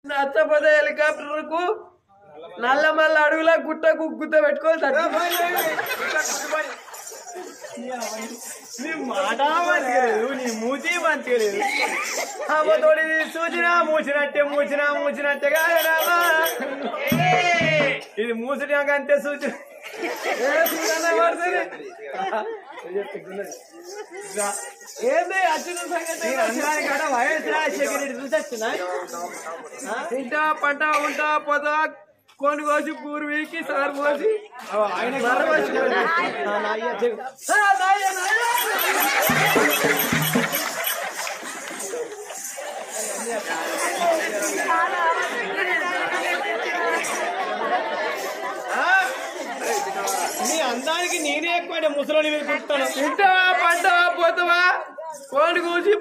నచ్చపోతే helicopter కు నల్లమల్ల అడుగుల గుట్టకు గుత్త పెట్టుకోవాలి నీ మాట మంచిగా నీ మూతి మంచిగా లేదు తోడి చూసినా మూసినట్టే కాదరామా ఇది మూసినాకంతే సూచన ఏంది అచ్చిన సంగతి చూసొచ్చిన తింటా పంట ఉంటా పోతా కొన్ని కోసి పూర్వీకి సార్ పోసి ఆయన నీ అందానికి నేనే ఎక్కువ ముసలోని వెళ్తుంటాను తింటావా పంటవా పోతావా కోడి కూసి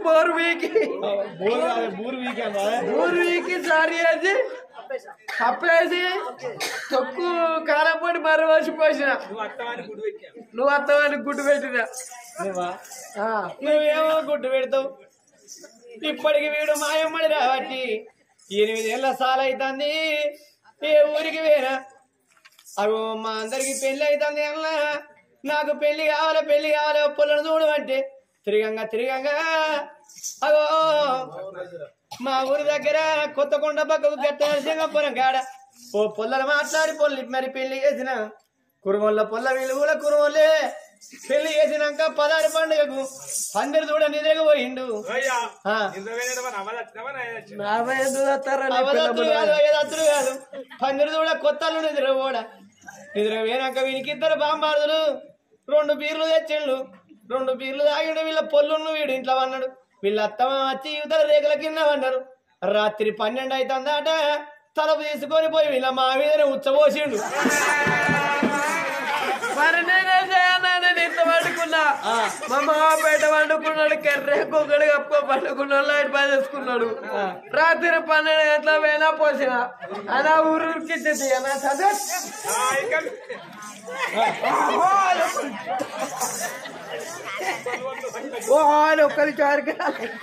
బోరు సారి వేసి కప్పేసి తొక్కు కారం పొడి మర్ర వచ్చి పోసిన నువ్వు అత్తవానికి గుడ్డు పెట్టినా నువ్వేమో గుడ్డు పెడతావు ఇప్పటికి వీడు మాయమ్మడి రాబట్టి 8 ఏళ్ళ సాలైతుంది ఏ ఊరికి వేరా అగో మా అందరికి పెళ్లి అవుతుంది అలా నాకు పెళ్లి కావాలి పొలను చూడమంటే తిరగంగా అగో మా ఊరి దగ్గర కొత్తకొండ పక్కకు గట్ట నరసింగపురం కాడ ఓ పొల్లలు మాట్లాడి మరి పెళ్లి చేసిన కురుమల్ల పొల్ల వీళ్ళు కూడా కురుమల్లే పెళ్లి చేసినాక 16 పండుగకు పందిరి చూడ నిద్రకు పోయిండు కాదు పందిరి చూడ కొత్తలు నిద్ర పోయినాక వీనికి 2 బాంబార్దులు 2 బీర్లు తెచ్చిండు 2 బీర్లు తాగిండు వీళ్ళ పొల్లును వీడు ఇంట్లో అన్నాడు వీళ్ళ అత్తమ్మ వచ్చి యువతల రేకుల కింద అన్నారు రాత్రి 12 అవుతుందట తలుపు తీసుకొని పోయి వీళ్ళ మా మీదనే ఉచ్చబోసిండు మరి ఇంత పండుకున్నా మా మామపేట పండుకున్నాడు కర్రెక్కొక్కడు కప్పుకో పండుకున్నాడు లైట్ బాధేసుకున్నాడు రాత్రి 12 గంటల వేనా పోసిన అలా ఊరికిచ్చేది అలా చదువు ఒక్కరి చారికి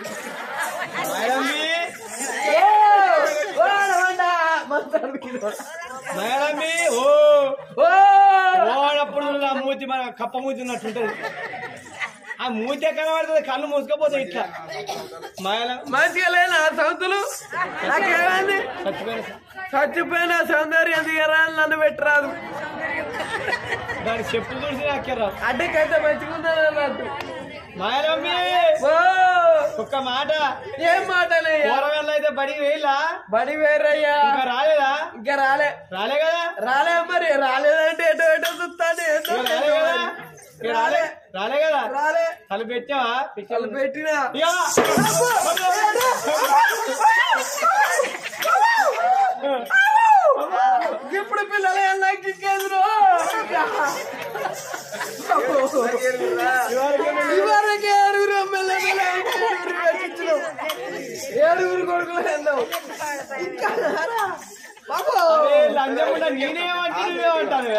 ఓడప్పుడు మూతి మన కప్ప మూతి ఉన్నట్టుంటది ఆ మూతి ఎక్కడ పడుతుంది కళ్ళు మూసుకపోతే ఇట్లా మంచిగా లేనా సౌతులు నాకేమైంది చచ్చిపోయిన సౌందర్యం దిగరాని నన్ను పెట్టరాదు దాని చెప్పులు చూసి నాకేరా అడ్డకైతే మంచిగా ఉందని అన్నట్టు మాయలమ్మి ఒక్క మాట ఏం మాట అయితే బడికి వేయలా బడి వేరయ్యా ఇంకా రాలేదా ఇంకా రాలే కదా రాలే మరి రాలేదంటే ఎటో చూస్తాను రాలే కదా రాలే తలు పెట్టావా తలు పెట్టినా ఇప్పుడు పిల్లలు ఎలాగేంద్రో ఇవరకే 7 కొడుకులు వెళ్ళావు లంజముండ నేనేమంటే నువ్వేమంటాను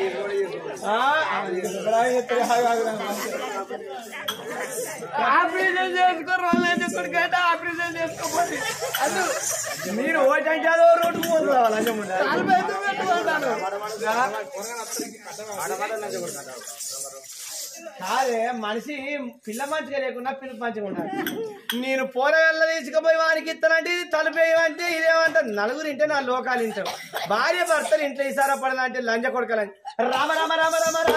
ఆపరేషన్ చేసుకోరు కొడుకంటే ఆపరేషన్ చేసుకోవాలి అది మీరు ఓటంటే అదో రోడ్డు పోతున్నా లంజముండ కాదే మనిషి పిల్ల మంచిగా లేకుండా పిల్ల మంచిగా ఉండాలి నేను పోరగల్ల తీసుకుపోయి వారికి ఇస్తానంటే తలుపేయమంటే ఇదేమంటారు నలుగురు ఇంటే 4 లోకాలు ఇంటారు భార్య భర్తలు ఇంట్లో ఈసారా పడాలంటే లంజ కొడకలని రామ రామ రామ రామ రామ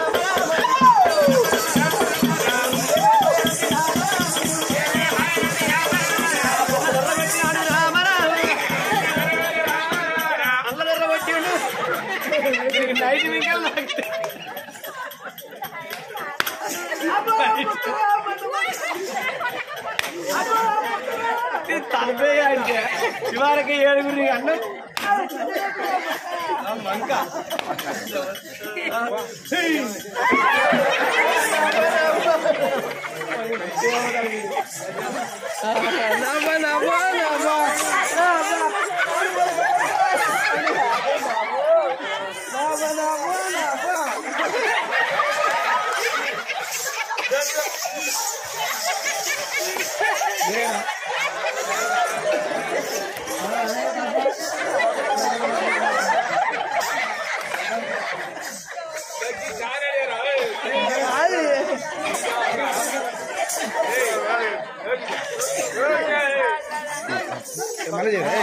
అల్లదర్ర పట్టిండు నైట్ మింగల్ తలపే అంటే ఇవాళకి 7 అన్న మంక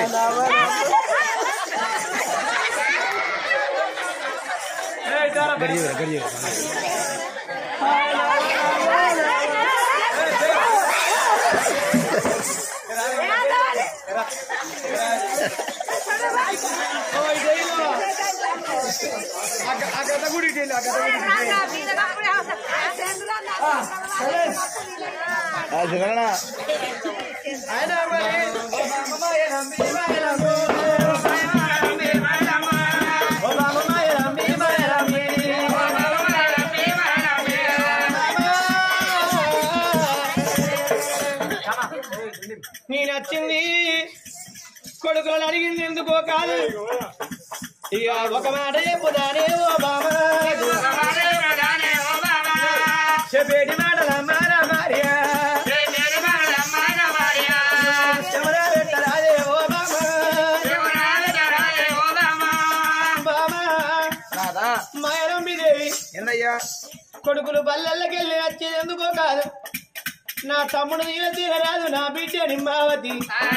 నేను వచ్చింది కొడుకులను అడిగింది ఎందుకో కాదు ఇక ఒక మాట చెప్పుదానే ఓ బామా చెప్పేటి మాటల మారా మారియా ఎవరా పెట్టరాదే ఓ బామా బామా మాయరంబిదేవి ఏందయ్యా కొడుకులు బల్లెళ్ళకెళ్ళి వచ్చేది ఎందుకో కాదు నా తమ్ముడు నీళ్ళ తీరరాదు నా బిడ్డ నిమ్మావతి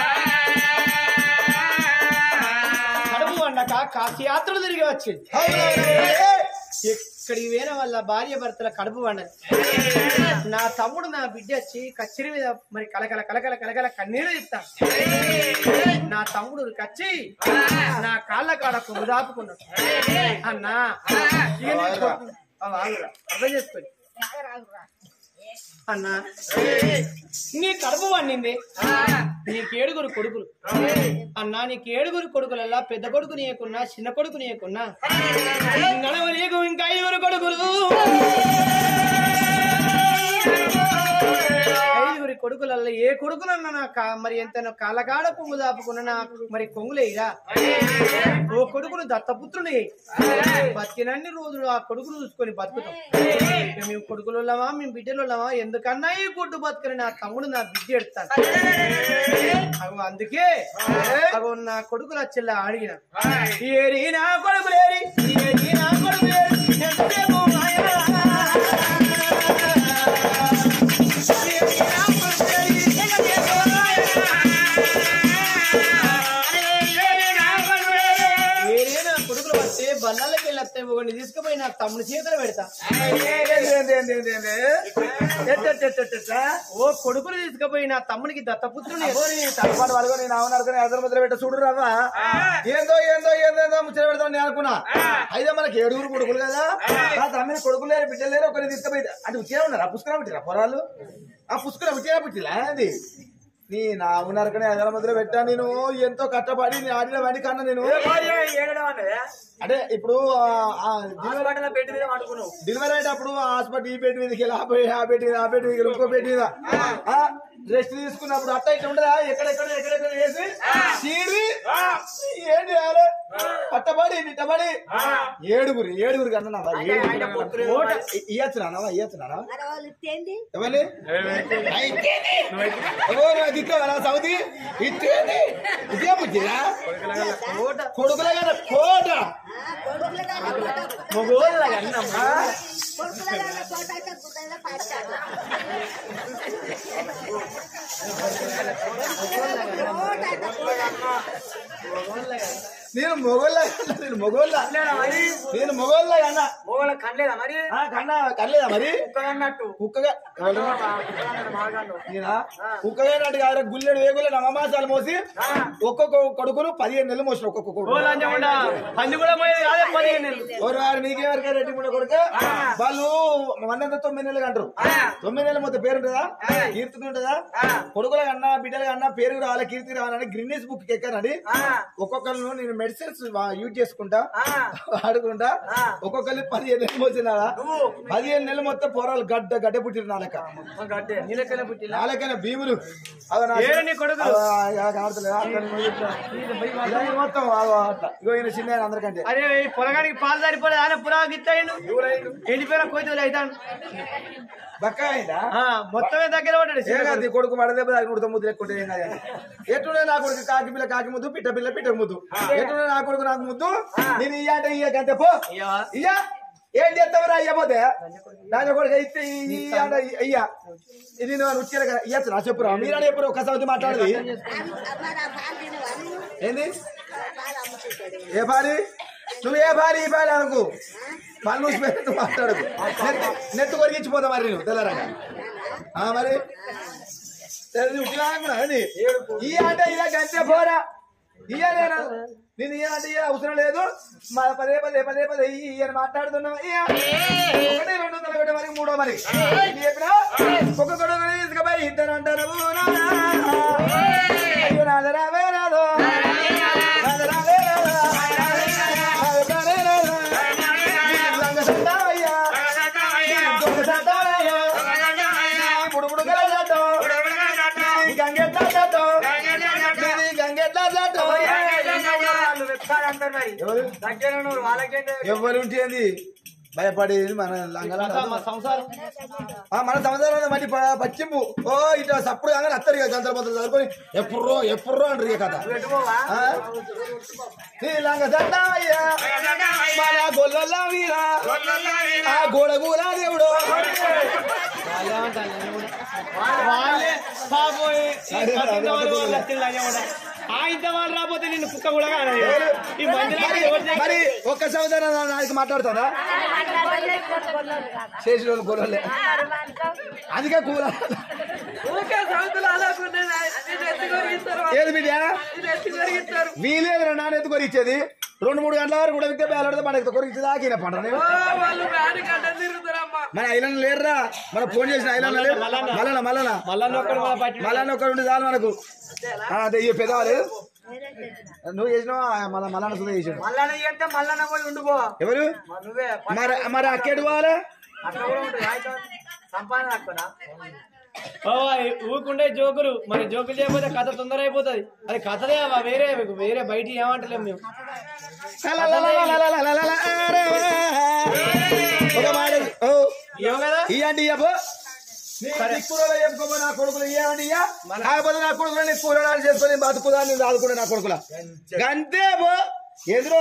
కడుపు వండక కాశీ యాత్రలు తిరిగి వచ్చింది ఇక్కడికి వేన వాళ్ళ భార్య భర్తల కడుపు వండదు నా తమ్ముడు నా బిడ్డ వచ్చి కచ్చిరి మీద మరి కలకల కలకల కలకల కన్నీరు ఇస్తాను నా తమ్ముడు కచ్చి నా కాళ్ళ కాడ కొమ్ము దాపుకున్నాడు అన్నా అర్థం చేసుకోండి అన్నా నీ కడుపు వండింది నీకు 7 కొడుకులు అన్నా నీకు 7 కొడుకులల్లా పెద్ద కొడుకు నీకున్నా చిన్న కొడుకు నీకున్నా నడవ నీకు ఇంకా 5 కొడుకులు 5 కొడుకులల్లా ఏ కొడుకునన్నా నా మరి ఎంత కాళ్ళకాడ కొంగు దాపుకున్నా నాకు మరి కొంగులేయిరా ఓ కొడుకును దత్తపుత్రుని బతికినన్ని రోజులు ఆ కొడుకును చూసుకొని బతుకుతాం మేము కొడుకులున్నామా మేము బిడ్డలున్నామా ఎందుకన్నా ఈ కొట్టు బతుకని నా తమ్ముడు నా బిడ్డ ఎడతాను అందుకే నా కొడుకులు వచ్చేలా అడిగిన ఏరి నా కొడుకులేరి ఏరి నా కొడుకులేరి బల్లాలకి వెళ్ళి ఒకటి తీసుకుపోయి నా తమ్ముడు చేతులు పెడతా ఓ కొడుకులు తీసుకుపోయి నా తమ్ముడికి దత్తపుత్రుని తలపాటు వాళ్ళకు నేను ఆవునడుకుని ఎదురు ముద్ర పెట్ట చూడు రావా ఏందో ఏందో ఏందో ముచ్చట పెడతాను నేను అనుకున్నా అయితే మనకి 7 కొడుకులు కదా నా తమ్మిని కొడుకులు లేరు బిడ్డలు లేరు ఒకరిని తీసుకుపోయి అంటే ఉచ్చిగా ఉన్నారా పుష్కరం పుట్టిరా పొరాలు ఆ పుష్కరం ఉచ్చిగా పుట్టిలా అది నీ నా ఆవునరకనే ఎదురు ముద్ర పెట్టా నేను ఎంతో కట్టబడి నేను ఆడిన వాడి కన్నా నేను అంటే ఇప్పుడు డెలివరీ అయ్యేటప్పుడు హాస్పిటల్ ఈ పెట్టి మీదకి ఆ పెట్టి మీద ఆ పెట్టి మీద ఇంకో పెట్టి మీద రెస్ట్ తీసుకున్నప్పుడు అట్ట ఇట్లా ఉండదా ఎక్కడెక్కడ వేసి చీడి ఏం చేయాలి కట్టబడి నిట్టబడి 7 కన్నా ఇయ్యచ్చునా ఇయ్యచ్చునా ఎవరి సౌదీ ఇచ్చేది ఇదే బుద్ధిరా కొడుకుల కదా కోట మొగోళ్ళ కన్నమ్మా నేను మొగోళ్ళ కన్నా మొగోళ్ళ కనలేదా మరి కనలేదా మరి కుక్కగా కుక్కగా నట్టు కాదు గుల్లెడు వేగులు నవమాసాలు మోసి ఒక్కొక్క కొడుకును 15 నెలలు మోసిన ఒక్కొక్క కొడుకు నీకెవరికా రెడ్డి కూడా కొడుకు వాళ్ళు 9 నెలలు అంటారు 9 నెలలు మొత్తం పేరు ఉంటుందా కీర్తి ఉంటుందా కొడుకుల కన్నా బిడ్డల కన్నా పేరు రావాలి కీర్తి రావాలని గిన్నెస్ బుక్ ఎక్కానండి ఒక్కొక్కరు నేను మెడిసిన్స్ యూజ్ చేసుకుంటా వాడుకుంటా ఒక్కొక్కరు 15 నెలలు మోసినారా 15 నెలలు మొత్తం పోరాలు గడ్డ పుట్టిరు నాలకైనా భీములు మొత్తం ఇగో ఈయన చిన్న అందరికంటే అరే పొలగానికి పాలు సరిపోలేదు ఆయన పురాకి ఇస్తాడు ఎండిపోయిన కోతులు అవుతాడు మొత్తమే దగ్గర పడ్డాడు కొడుకు వడదెబ్బ దాకా ముద్దు ఎక్కుంటే ఏం కాదు ఎట్లుండే నా కొడుకు కాకి పిల్ల కాకి ముద్దు పిట్ట పిల్ల పిట్ట ముద్దు ఎట్లుండే నా కొడుకు నాకు ముద్దు నేను ఇయ్య అంటే ఇయ్యకంటే పో ఇయ్య ఏం చేస్తావురా అయ్యపోతే దాని కూడా ఇస్తే అయ్యా ఇది నువ్వు వచ్చారు కదా ఇయ్యచ్చు నా చెప్పురా మీరని ఎప్పుడు ఒక్క సౌతి మాట్లాడేది ఏంది ఏ పాలి నువ్వు ఏ పాలి ఈ పాలి అనుకు పళ్ళు మూసిపోయి మాట్లాడకు నెట్టు కొరిగించిపోతా మరి నువ్వు తెల్లరగా మరి ఈ అంటే ఇక గంటే పోరా ఇయ్యలేనా నేను ఇయ్యాలంటే ఇయ్య అవసరం లేదు పదే పదే పదే పదే ఇయ్యని మాట్లాడుతున్నావు ఒకటి 200 మరి మూడో మరి చెప్పినా ఒక గొడవ తీసుకుపోయి ఇద్దరు అంటారు అయ్యో నాదరావే నాదో ఎవరుంటేది భయపడేది మన సంసారం మన సంసారం మళ్ళీ పచ్చింపు ఓ ఇట్లా సప్పుడు కానీ అత్తరు కదా చంద్రపత్రులు చదువుకొని ఎప్పుడో అంటారు ఇక కథ మన గొల్ల వీరా ఆ గోడగూలా దేవుడు వాళ్ళే పాపోయి ఇంత వాళ్ళు రాకపోతే నిన్ను కుక్క కూడా ఈ మరి ఒక్క సోదరు నాకు మాట్లాడుతుందా చేసిన వాళ్ళు కూరలే అందుకే కూర ఏది బిడ్డ వీలేదు నాన్న ఎత్తు కొరిచ్చేది 2-3 గంటల వరకు కూడా వింటే బేలాడితే మన ఎత్తు కొరిచ్చేది ఆకిన పంట మన ఐలాండ్ లేరురా మనం ఫోన్ చేసిన ఐలాండ్ లేరు మళ్ళా ఒక్కరుండి చాలు మనకు అదే ఈ పెద్దవాళ్ళు నువ్వు చేసినావా మళ్ళా సుధా చేసాడు ఎవరు మరి అక్కేడు పోవాలి ఊకుండే జోకులు మరి జోకులు చేయకపోతే కథ తొందర అయిపోతుంది అది కథదే వేరే బయట ఏమంటలేము మేము ఇయ్యండి చెప్పుకో నా కొడుకులు ఇవ్వండి కాకపోతే నా కొడుకులు కూరడాలు చేసుకొని బతుకుదాన్ని దాదుకుంటే నా కొడుకుల గంతే ఎదురో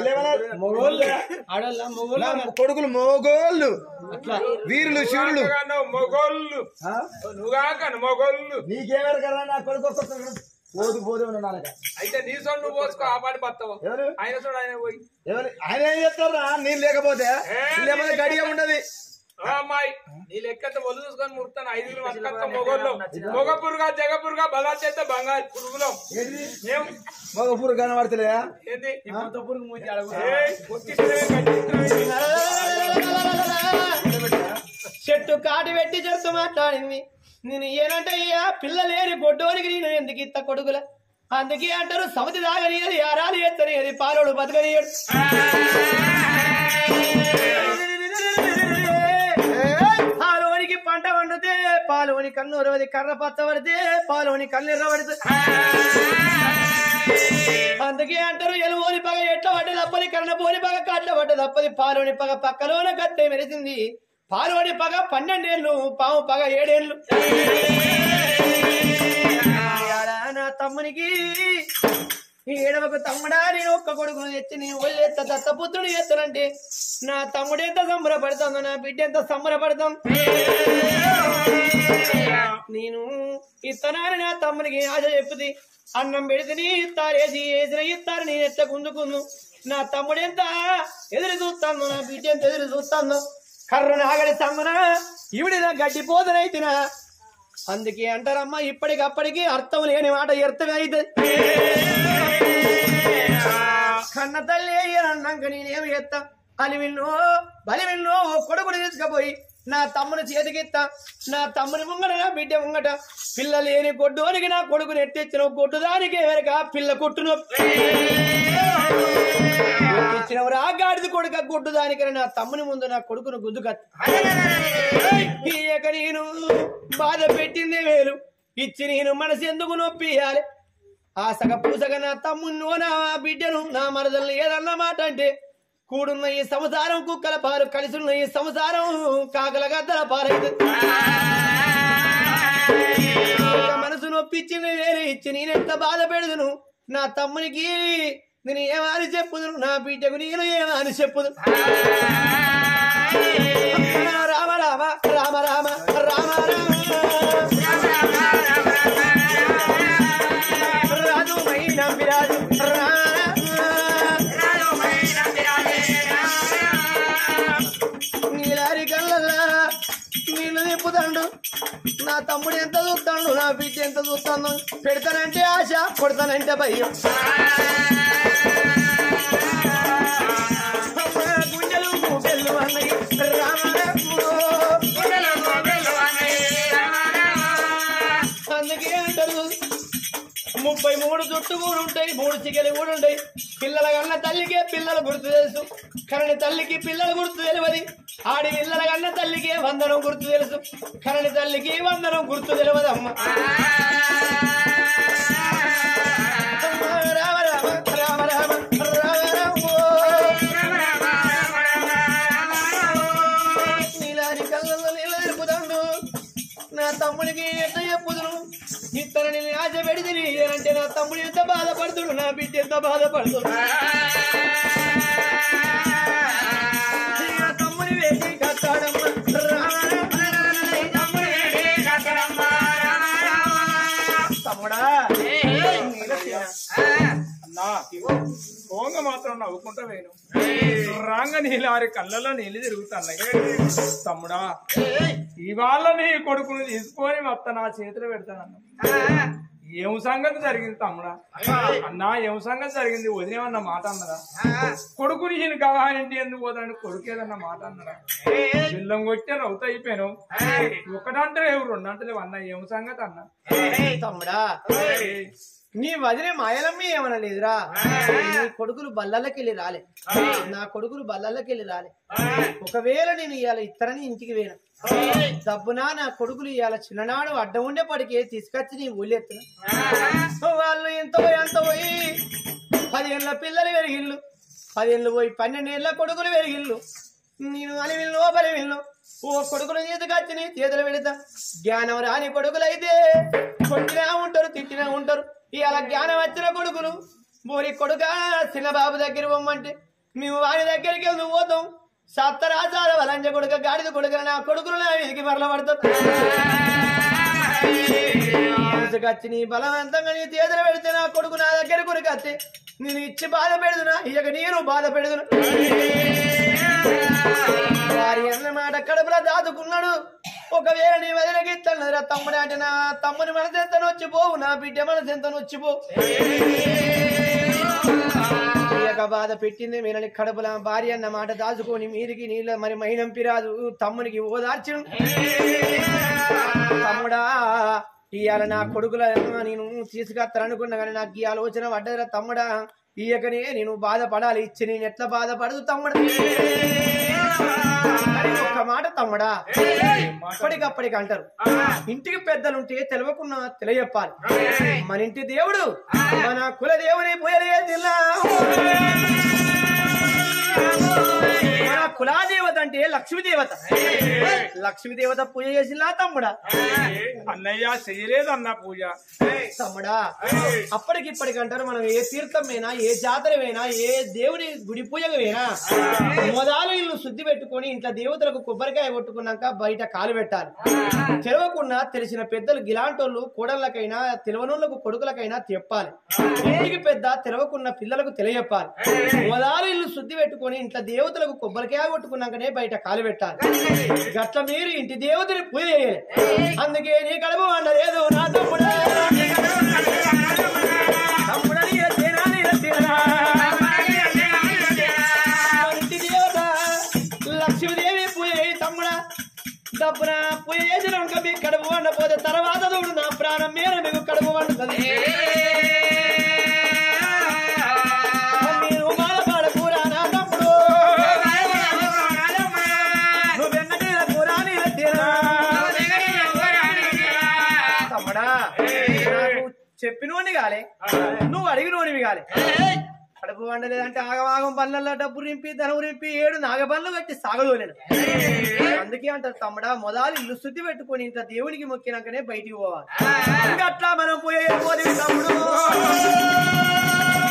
కొడుకులు మొగోళ్ళు వీరులు శివులు నీకేమారు కదా నా కొడుకు పోదు అయితే నీ సొంత నువ్వు పోసుకో ఆ పాటి బతావు ఆయన చూడు ఆయన పోయి ఆయన ఏం చేస్తారా నేను లేకపోతే గడిగా ఉండదు అమ్మాయి నీ లెక్కంత ఒళ్ళు చూసుకొని ముడతాను 5 మొగోళ్ళు మొగ పురుగా జగ పురుగా బలా చేస్తే బంగారు పురుగులో మగ పురుగు కనబడతలేదా ఏంది పురుగు మూతి చెట్టు కాటి పెట్టి చెట్టు మాట్లాడింది నేను ఏనంటే పిల్లలేని పొట్టోనికి నేను ఎందుకు ఇత్త కొడుకుల అందుకే అంటారు సమితి దాగనియది ఆరాలు ఎత్తనియది పాలోడు బతకనియడు పాలోనికి పంట వండితే పాలోని కన్ను ఉరవది కర్ర పచ్చ పడితే పాలోని కన్ను ఎర్ర పడుతుంది అందుకే అంటారు ఎలువోని పగ ఎట్ల పడ్డ తప్పది కర్ణ పోని పగ కట్ల పడ్డ తప్పది పాలోని పగ పక్కలోన కట్టే మెరిసింది పాలోని పగ 12 ఏళ్ళు పాము పగ 7 ఏళ్ళు నా తమ్మునికి ఏడవకు తమ్ముడా నేను ఒక్క కొడుకును తెచ్చి నీ ఒళ్ళెత్త దత్తపుత్రుడు ఎత్తనంటే నా తమ్ముడు ఎంత సంబరపడుతుందో నా బిడ్డ ఎంత సంబరపడతాం నేను ఇత్తనాని నా తమ్మునికి ఆశ చెప్పుది అన్నం పెడితే నీ ఇస్తారేసి వేసిన ఇస్తారు నేను ఎట్ట గుంజుకుందు నా తమ్ముడు ఎంత ఎదురు చూస్తాను నా బిడ్డ ఎంత ఎదురు చూస్తాను కర్ర నాగడి తమ్మున ఇవిడి నా గడ్డిపోదనైతినా అందుకే అంటారమ్మా ఇప్పటికప్పటికి అర్థం లేని మాట అర్థమే అయితే కన్న తల్లి అన్నాక నేనేమి ఎత్తా అలివిన్నో బలివిన్నో కొడుకుని తీసుకుపోయి నా తమ్ముని చేతికిత్తా నా తమ్ముని ముంగట నా బిడ్డ ముంగట పిల్ల లేని కొడ్డోనికి నా కొడుకుని ఎట్టిచ్చిన కొట్టుదానికి వెనక పిల్ల కొట్టును ఇచ్చినవరా గాడిది కొడుక కొట్టుదానికని నా తమ్ముని ముందు నా కొడుకును గుద్దుకత్త నేను బాధ పెట్టింది వేలు ఇచ్చి నేను మనసు ఎందుకు నొప్పియాలి ఆసగ పూసగా నా తమ్మున్నో నా బిడ్డను నా మరదలను ఏదన్న మాట అంటే కూడున్న ఈ సంసారం కుక్కల పాలు కలిసున్న ఈ సంసారం కాకల గద్దల పాలైతే మనసు నొప్పిచ్చింది వేరే ఇచ్చి నేనెంత బాధ పెడదును నా తమ్మునికి నేను ఏమని చెప్పుదును నా బిడ్డకు నేను ఏమని చెప్పుదు రామ రామ రామ రామ రామ రాజు మైనా విరాజు నీలారి కళ్ళల్లా నీళ్ళు నింపుతాడు నా తమ్ముడు ఎంత చూస్తాడు నా బిడ్డ ఎంత చూస్తాను పెడతానంటే ఆశ కొడతానంటే భయం గుండెలు గుండెలు అన్నయ్య అందుకే అంటారు 33 జుట్టు కూడా ఉంటాయి 3 చికెలు కూడా ఉంటాయి పిల్లల కన్న తల్లికే పిల్లలు గుర్తు తెలుసు కరణి తల్లికి పిల్లలు గుర్తు తెలియదు ఆడి పిల్లల కన్న తల్లికి వందనం గుర్తు తెలుసు కరణి తల్లికి వందనం గుర్తు తెలియదు అమ్మ రామ రామ రామ రామ నీలారి కళ్ళలో నీళ్ళ నిలుపుతాడు నా తమ్ముడికి ఎంత చెప్పుదును ఇతరుని ఆశ పెడితే అంటే నా తమ్ముడు ఎంత బాధపడుతుడు నా బిడ్డ ఎంత బాధపడుతుడు నా తమ్ముడి వేసి కట్టాడమ్మ తమ్ముడా అన్నా పోంగ మాత్రం నవ్వుకుంటా వేను రాంగ నీలారి కళ్ళలో నీళ్ళు తిరుగుతున్నాయి తమ్ముడా ఇవాళ నీ కొడుకును తీసుకొని మొత్తం నా చేతిలో పెడతానన్నా ఏం సంగతి జరిగింది తమ్ముడా అన్నా ఏం సంగతి జరిగింది వదిలేమన్న మాట అన్నదా కొడుకుని ఈయన కావాలంటే ఎందుకు పోతాను కొడుకు ఏదన్నా మాట అన్నదా బిల్లం కొట్టే రౌత అయిపోయాను ఒకటంటే లేవు రెండంటే లేవు అన్న ఏం సంగతి అన్నా తమ్ముడా నీ వదిలే మాయలమ్మి ఏమన్నా లేదురా నీ కొడుకులు బల్లలకి వెళ్ళి రాలే నా కొడుకులు బల్లలకి వెళ్ళి రాలే ఒకవేళ నేను ఇవాళ ఇతరని ఇంటికి వేను డబ్బునా నా కొడుకులు ఇవాళ చిన్ననాడు అడ్డం ఉండే పడికే తీసుకొచ్చి నీ ఊళ్ళెత్తున వాళ్ళు ఎంతో పోయి 10 ఏళ్ళ పిల్లలు పెరిగిళ్ళు 10 ఏళ్ళు పోయి 12 ఏళ్ళ కొడుకులు పెరిగిళ్ళు నేను అలివిల్లు బలివిల్లు ఓ కొడుకులు చేతికొచ్చి నీ చేతులు పెడతా జ్ఞానం రాని కొడుకులైతే కొట్టినా ఉంటారు తిట్టినా ఉంటారు ఇవాళ జ్ఞానం వచ్చిన కొడుకులు బోరి కొడుక చిన్న బాబు దగ్గర పోమ్మంటే మేము వారి దగ్గరికి నువ్వు పోతాం సత్తరాజాల వలంజ కొడుక గాడిద కొడుక నా కొడుకులు నా వీధికి మరల పడతారు నీ బలవంతంగా నీ చేతులు పెడితే నా కొడుకు నా దగ్గర కొడుకత్తే నేను ఇచ్చి బాధ పెడుతున్నా ఇక నేను బాధ పెడుతున్నా వారి అన్నమాట కడుపులో దాదుకున్నాడు ఒకవేళ నీ వదిలకి ఇస్తాను తమ్ముడు అంటే నా తమ్ముని మనసు ఎంత నొచ్చిపోవు నా బిడ్డ మనసు ఎంత నొచ్చిపోవు బాధ పెట్టింది మీరని కడుపుల భార్య అన్న మాట దాచుకొని మీరికి నీళ్ళ మరి మైనంపిరాదు తమ్మునికి ఓదార్చు తమ్ముడా ఇవాళ నా కొడుకుల నేను తీసుకొస్తాననుకున్నా కానీ నాకు ఈ ఆలోచన పడ్డదిరా తమ్ముడా ఇయ్యకనే నేను బాధపడాలి ఇచ్చి నేను ఎట్లా బాధపడదు తమ్ముడు ఒక్క మాట తమ్ముడా అప్పటికప్పటికి అంటారు ఇంటికి పెద్దలుంటే తెలియకున్నా తెలియజెప్పాలి మన ఇంటి దేవుడు మన కుల దేవుని పోయలేదు మన కులాదేవత అంటే లక్ష్మీదేవత లక్ష్మీదేవత పూజ చేసినా తమ్ముడా అన్నయ్య చేయలేదు అన్న పూజ తమ్ముడా అప్పటికిప్పటికి అంటారు మనం ఏ తీర్థమైనా ఏ జాతరమైనా ఏ దేవుడి గుడి పూజకమైనా మొదలు ఇల్లు శుద్ధి పెట్టుకొని ఇంట్లో దేవతలకు కొబ్బరికాయ కొట్టుకున్నాక బయట కాలు పెట్టాలి తెలవకుండా తెలిసిన పెద్దలు గిలాంటోళ్ళు కోడళ్ళకైనా తెలవనోళ్లకు కొడుకులకైనా చెప్పాలి ఇంటికి పెద్ద తెలవకున్న పిల్లలకు తెలియజెప్పాలి మొదలు ఇల్లు శుద్ధి పెట్టుకొని ఇంట్లో దేవతలకు కొబ్బరికాయ కొట్టుకున్నాకనే బయట కాలు పెట్టాలి గట్ల మీరు ఇంటి దేవతని పూజ చేయాలి అందుకే నీ కడుపు వండలేదు నా తమ్ముడా ఇంటి దేవత లక్ష్మీదేవి పూజ తమ్ముడా డబ్బున పూజ చేసినాక మీకు కడుపు వండపోతే తర్వాత చూడు నా ప్రాణం మీద మీకు కడుపు వండుతుంది మీరు బాధపడకూరా నా తమ్ముడు నువ్వెన్నటి కూరా తమ్ముడా నాకు చెప్పినోని కాలే నువ్వు అడిగినోనివి కాలే కడుపు వండలేదంటే ఆగమాగం పనులలో డబ్బు రింపి ధనం రింపి 7 నాగపనులు కట్టి సాగదోలేను అందుకే అంటారు తమ్ముడా మొదలు ఇల్లు శుద్ధి పెట్టుకొని ఇంత దేవునికి మొక్కినాకనే బయటికి పోవాలి అట్లా మనం పోయేది తమ్ముడు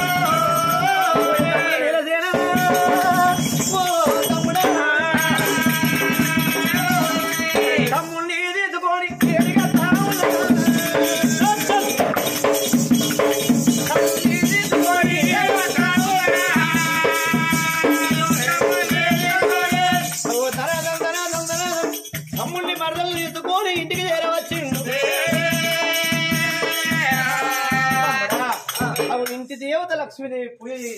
తమ్ముడా లక్ష్మీదేవి పూజ చేసి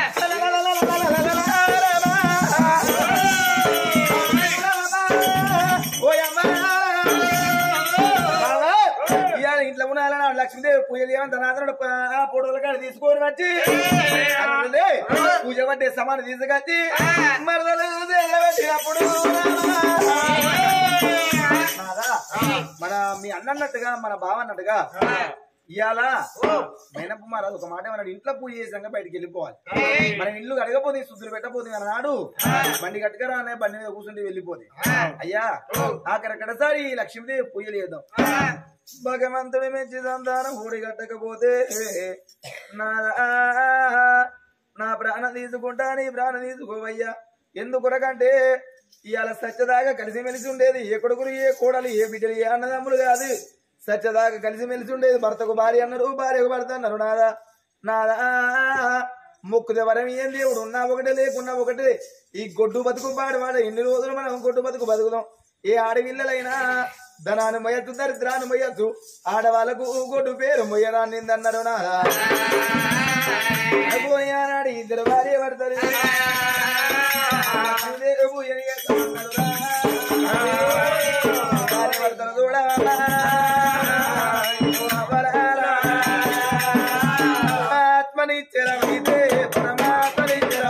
ఇంట్లో ఉన్నాయన లక్ష్మీదేవి పూజలు ఏమంటారు పొడవుల కాడ తీసుకొని వచ్చి పూజ పట్టే సమానం తీసుకొచ్చి మరదలు పెట్టినప్పుడు మన మీ అన్నట్టుగా మన బావ అన్నట్టుగా ఇవాళ మైనప్ప మారాదు ఒక మాట మన ఇంట్లో పూజ చేసాక బయటికి వెళ్ళిపోవాలి మనం ఇల్లు అడగపోతే శుద్ధులు పెట్టపోతే అన్నాడు బండి కట్టుకరా అనే బండి మీద కూర్చుంటే వెళ్ళిపోతే అయ్యా ఆఖరక్కడసారి లక్ష్మీదేవి పూజలు చేద్దాం భగవంతుడి మెచ్చి సంతానం ఊడి కట్టకపోతే నా ప్రాణం తీసుకుంటా నీ ప్రాణం తీసుకోవయ్యా ఎందుకొరకంటే ఇవాళ సత్యదాకా కలిసిమెలిసి ఉండేది ఏ కొడుకులు ఏ కోడలు ఏ బిడ్డలు ఏ అన్నదమ్ములు కాదు సత్యదాకా కలిసిమెలిసి ఉండేది భర్తకు భార్య అన్నారు భార్యకు భర్త అన్నారు నాదా మొక్కుదే వరం ఏం దేవుడు ఉన్నా ఒకటే లేకున్నా ఒకటే ఈ గొడ్డు బతుకు పాడువాడు ఎన్ని రోజులు మనం గొడ్డు బతుకు బతుకుదాం ఏ ఆడపిల్లలైనా ధనాన్ని మొయ్యచ్చు దరిద్రాన్ని మొయ్యచ్చు ఆడవాళ్ళకు గొడ్డు పేరు మొయ్యరాన్నిందన్నారు నాడు ఇద్దరు భార్య పడతారు భార్య పడతారు చూడ ఆత్మనిచ్చరమైతే పరమాత్మనిచ్చర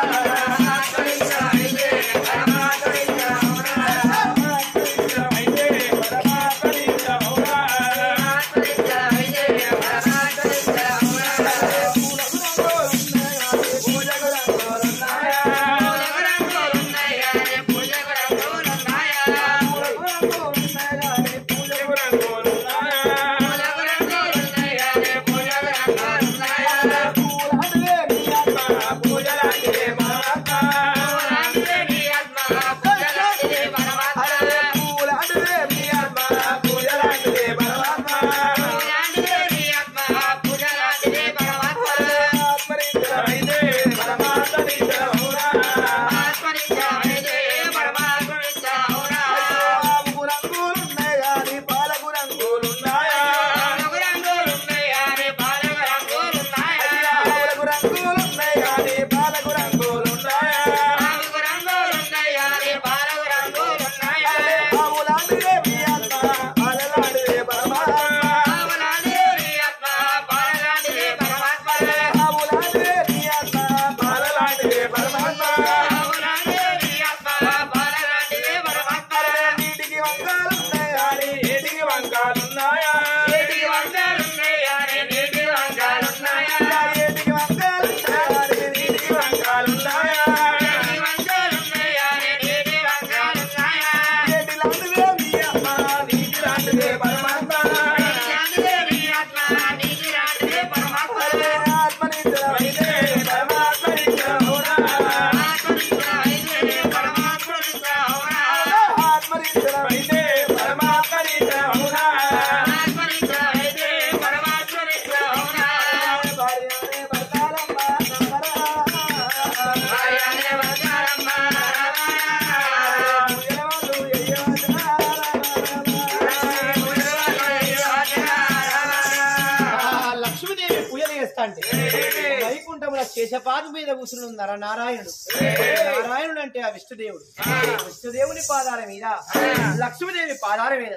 వైకుంఠముల శేషపాదు మీద కూర్చున్నారు నారాయణుడు. నారాయణుడు అంటే ఆ విష్ణుదేవుడు. విష్ణుదేవుని పాదాల మీద లక్ష్మీదేవి పాదాల మీద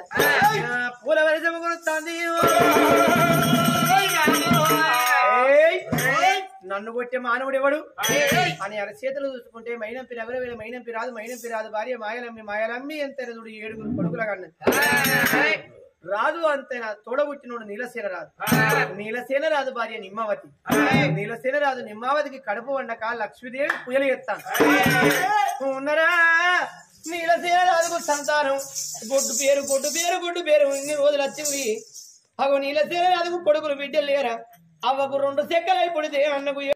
పూల వరసము కొడుతుంది. నన్ను కొట్టే మానవుడు ఎవడు అని అరచేతులు చూసుకుంటే మైనంపి రగుల మైనంపి రాదు భార్య మాయలమ్మి ఎంత 7 కొడుకుల కన్నది. రాజు అంతే నా తోడబుట్టినోడు నీలసేన రాజు భార్య నిమ్మావతి. నీలసేన రాజు నిమ్మావతికి కడుపు వండక లక్ష్మీదేవి పూజలు ఎత్తాను ఉన్నరా. నీలసేన రాజుకు సంతానం గొడ్డు పేరు ఇన్ని రోజులు వచ్చి అగో నీలసేన రాజుకు కొడుకులు బిడ్డలు లేరా. అవ్వకు 2 చెక్కలై పుడితే అన్నకు